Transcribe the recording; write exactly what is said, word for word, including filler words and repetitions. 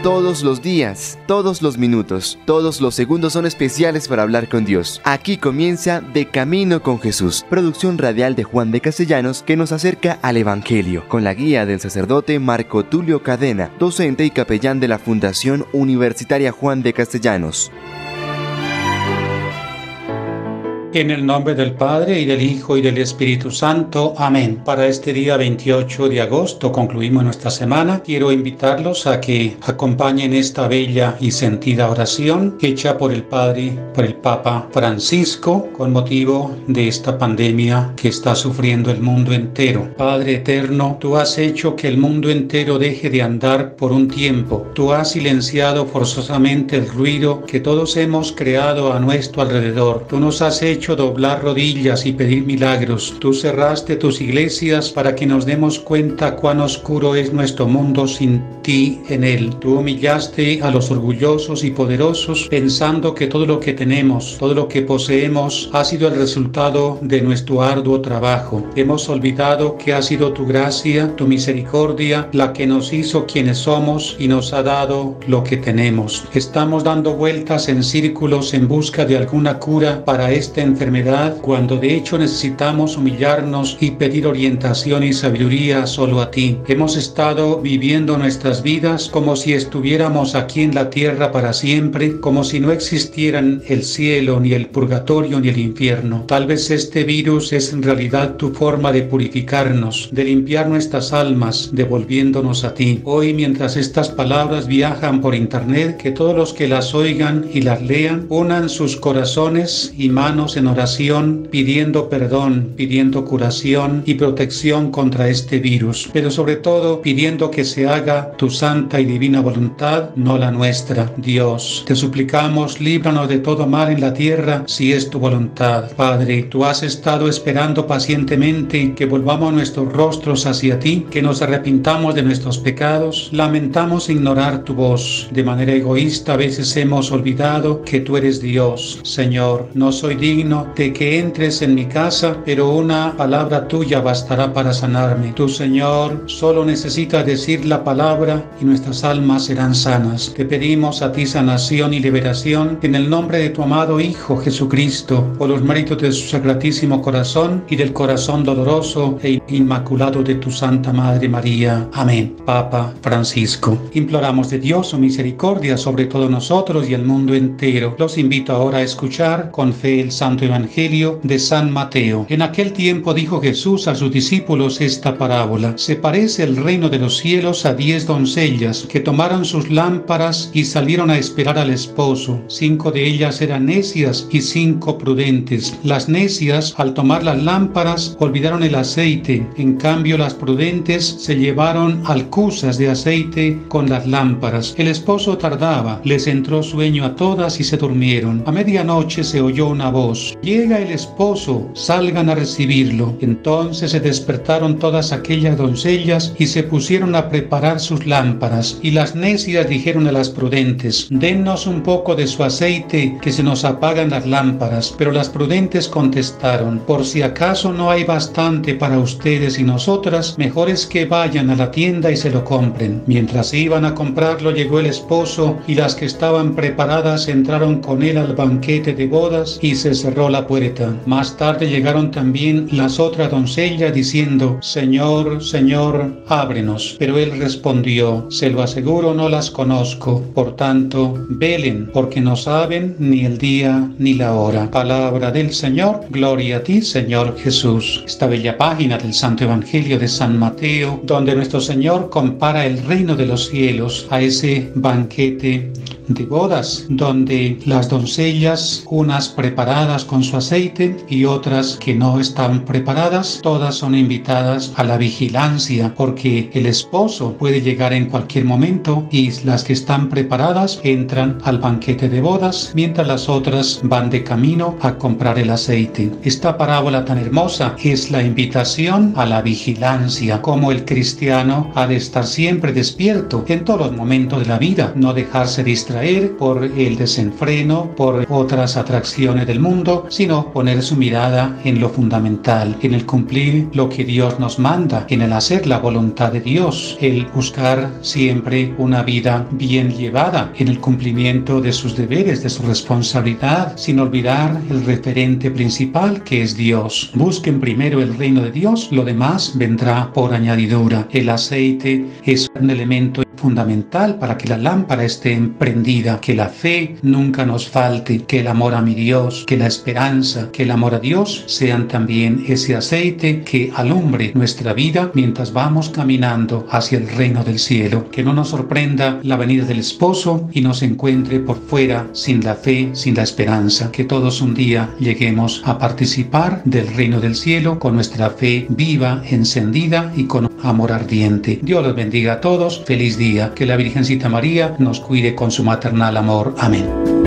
Todos los días, todos los minutos, todos los segundos son especiales para hablar con Dios. Aquí comienza De Camino con Jesús, producción radial de Juan de Castellanos que nos acerca al Evangelio, con la guía del sacerdote Marco Tulio Cadena, docente y capellán de la Fundación Universitaria Juan de Castellanos. En el nombre del Padre, y del Hijo, y del Espíritu Santo. Amén. Para este día veintiocho de agosto concluimos nuestra semana. Quiero invitarlos a que acompañen esta bella y sentida oración hecha por el Padre, por el Papa Francisco, con motivo de esta pandemia que está sufriendo el mundo entero. Padre eterno, tú has hecho que el mundo entero deje de andar por un tiempo. Tú has silenciado forzosamente el ruido que todos hemos creado a nuestro alrededor. Tú nos has hecho doblar rodillas y pedir milagros. Tú cerraste tus iglesias para que nos demos cuenta cuán oscuro es nuestro mundo sin ti en él. Tú humillaste a los orgullosos y poderosos pensando que todo lo que tenemos, todo lo que poseemos ha sido el resultado de nuestro arduo trabajo. Hemos olvidado que ha sido tu gracia, tu misericordia, la que nos hizo quienes somos y nos ha dado lo que tenemos. Estamos dando vueltas en círculos en busca de alguna cura para este enfermedad, cuando de hecho necesitamos humillarnos y pedir orientación y sabiduría solo a ti. Hemos estado viviendo nuestras vidas como si estuviéramos aquí en la tierra para siempre, como si no existieran el cielo, ni el purgatorio, ni el infierno. Tal vez este virus es en realidad tu forma de purificarnos, de limpiar nuestras almas, devolviéndonos a ti. Hoy, mientras estas palabras viajan por internet, que todos los que las oigan y las lean unan sus corazones y manos en oración, pidiendo perdón, pidiendo curación y protección contra este virus, pero sobre todo pidiendo que se haga tu santa y divina voluntad, no la nuestra. Dios, te suplicamos, líbranos de todo mal en la tierra, si es tu voluntad. Padre, tú has estado esperando pacientemente que volvamos nuestros rostros hacia ti, que nos arrepintamos de nuestros pecados. Lamentamos ignorar tu voz. De manera egoísta a veces hemos olvidado que tú eres Dios. Señor, no soy digno de que entres en mi casa, pero una palabra tuya bastará para sanarme. Tu Señor solo necesita decir la palabra y nuestras almas serán sanas. Te pedimos a ti sanación y liberación en el nombre de tu amado Hijo Jesucristo, por los méritos de su sacratísimo corazón y del corazón doloroso e inmaculado de tu Santa Madre María. Amén. Papa Francisco. Imploramos de Dios su misericordia sobre todos nosotros y el mundo entero. Los invito ahora a escuchar con fe el Santo Evangelio de San Mateo. En aquel tiempo dijo Jesús a sus discípulos esta parábola: se parece el reino de los cielos a diez doncellas que tomaron sus lámparas y salieron a esperar al esposo. Cinco de ellas eran necias y cinco prudentes. Las necias, al tomar las lámparas, olvidaron el aceite. En cambio, las prudentes se llevaron alcuzas de aceite con las lámparas. El esposo tardaba, les entró sueño a todas y se durmieron. A medianoche se oyó una voz: llega el esposo, salgan a recibirlo. Entonces se despertaron todas aquellas doncellas y se pusieron a preparar sus lámparas. Y las necias dijeron a las prudentes: dennos un poco de su aceite, que se nos apagan las lámparas. Pero las prudentes contestaron: por si acaso no hay bastante para ustedes y nosotras, mejor es que vayan a la tienda y se lo compren. Mientras iban a comprarlo, llegó el esposo, y las que estaban preparadas entraron con él al banquete de bodas, y se cerró la puerta. Más tarde llegaron también las otras doncellas diciendo: Señor, Señor, ábrenos. Pero él respondió: se lo aseguro, no las conozco. Por tanto, velen, porque no saben ni el día ni la hora. Palabra del Señor. Gloria a ti, Señor Jesús. Esta bella página del Santo Evangelio de San Mateo, donde nuestro Señor compara el reino de los cielos a ese banquete de bodas, donde las doncellas, unas preparadas con su aceite y otras que no están preparadas, todas son invitadas a la vigilancia, porque el esposo puede llegar en cualquier momento, y las que están preparadas entran al banquete de bodas, mientras las otras van de camino a comprar el aceite. Esta parábola tan hermosa es la invitación a la vigilancia, como el cristiano ha de estar siempre despierto en todos los momentos de la vida, no dejarse distraer por el desenfreno, por otras atracciones del mundo, mundo, sino poner su mirada en lo fundamental, en el cumplir lo que Dios nos manda, en el hacer la voluntad de Dios, el buscar siempre una vida bien llevada, en el cumplimiento de sus deberes, de su responsabilidad, sin olvidar el referente principal que es Dios. Busquen primero el reino de Dios, lo demás vendrá por añadidura. El aceite es un elemento fundamental para que la lámpara esté emprendida, que la fe nunca nos falte, que el amor a mi Dios, que la esperanza, que el amor a Dios sean también ese aceite que alumbre nuestra vida mientras vamos caminando hacia el reino del cielo. Que no nos sorprenda la venida del esposo y nos encuentre por fuera sin la fe, sin la esperanza. Que todos un día lleguemos a participar del reino del cielo con nuestra fe viva, encendida y con amor ardiente. Dios los bendiga a todos. Feliz día. Que la Virgencita María nos cuide con su maternal amor. Amén.